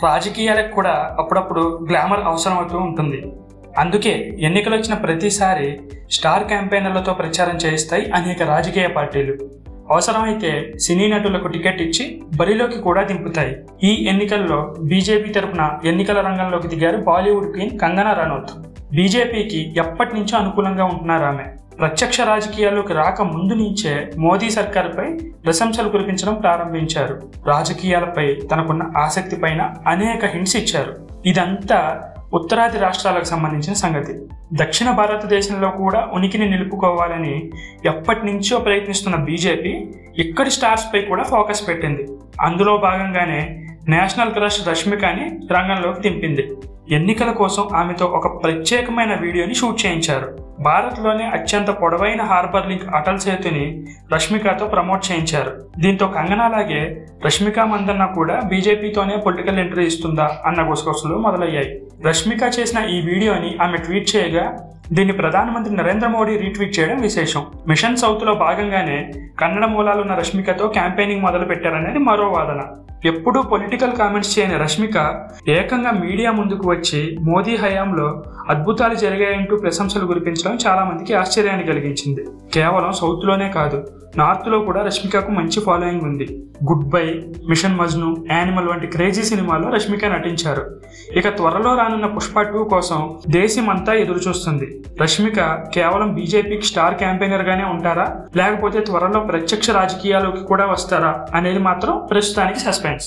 రాజకీయాలకు కూడా అప్పుడప్పుడు గ్లామర్ అవసరమవుతూ ఉంటుంది. అందుకే ఎన్నికలు వచ్చిన ప్రతిసారి స్టార్ క్యాంపెయినర్లతో ప్రచారం చేయిస్తాయి అనేక రాజకీయ పార్టీలు. అవసరమైతే సినీ నటులకు టికెట్ ఇచ్చి బరిలోకి కూడా దింపుతాయి. ఈ ఎన్నికల్లో బీజేపీ తరపున ఎన్నికల రంగంలోకి దిగారు బాలీవుడ్ క్వీన్ కంగనా రనౌత్. బీజేపీకి ఎప్పటి నుంచో అనుకూలంగా ఉంటున్నారు ఆమె. ప్రత్యక్ష రాజకీయాల్లోకి రాక ముందు నుంచే మోదీ సర్కార్పై ప్రశంసలు కురిపించడం ప్రారంభించారు. రాజకీయాలపై తనకున్న ఆసక్తి పైన అనేక హింట్స్ ఇచ్చారు. ఇదంతా ఉత్తరాది రాష్ట్రాలకు సంబంధించిన సంగతి. దక్షిణ భారతదేశంలో కూడా ఉనికిని నిలుపుకోవాలని ఎప్పటి నుంచో ప్రయత్నిస్తున్న బీజేపీ ఇక్కడి స్టార్స్ పై కూడా ఫోకస్ పెట్టింది. అందులో భాగంగానే నేషనల్ క్రష్ రష్మికని రంగంలోకి దింపింది. ఎన్నికల కోసం ఆమెతో ఒక ప్రత్యేకమైన వీడియోని షూట్ చేయించారు. భారత్లోనే అత్యంత పొడవైన హార్బర్ లింక్ అటల్ సేతుని రష్మికతో ప్రమోట్ చేయించారు. దీంతో కంగనాలాగే రష్మిక మందన్న కూడా బీజేపీతోనే పొలిటికల్ ఎంట్రీ ఇస్తుందా అన్న గుసగుసలు మొదలయ్యాయి. రష్మిక చేసిన ఈ వీడియోని ఆమె ట్వీట్ చేయగా దీన్ని ప్రధానమంత్రి నరేంద్ర మోడీ రీట్వీట్ చేయడం విశేషం. మిషన్ సౌత్ లో భాగంగానే కన్నడ మూలాలున్న రష్మికతో క్యాంపెయినింగ్ మొదలు పెట్టారనేది మరో వాదన. ఎప్పుడూ పొలిటికల్ కామెంట్స్ చేయని రష్మిక ఏకంగా మీడియా ముందుకు వచ్చి మోదీ హయాంలో అద్భుతాలు జరిగాయంటూ ప్రశంసలు కురిపించడం చాలా మందికి ఆశ్చర్యాన్ని కలిగించింది. కేవలం సౌత్ లోనే కాదు, నార్త్ లో కూడా రష్మికకు మంచి ఫాలోయింగ్ ఉంది. Good bye, mission Majnu, animal వంటి క్రేజీ సినిమాల్లో రష్మిక నటించారు. ఇక త్వరలో రానున్న పుష్ప 2 కోసం దేశమంతా ఎదురు చూస్తుంది. రష్మిక కేవలం బీజేపీకి స్టార్ క్యాంపెయినర్ గానే ఉంటారా, లేకపోతే త్వరలో ప్రత్యక్ష రాజకీయాల్లోకి కూడా వస్తారా అనేది మాత్రం ప్రస్తుతానికి సస్పెన్స్.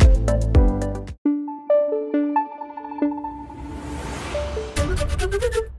Thank you.